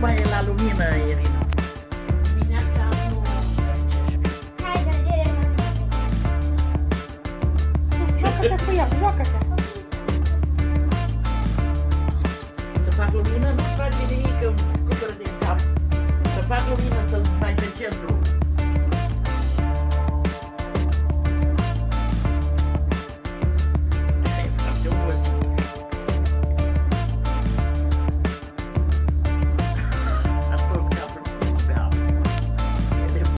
mai e la lumină, Irina. Dimineața nu... Hai, gândire, Joacă-te cu ea, joacă-te! Să fac lumină, nu trage nimic.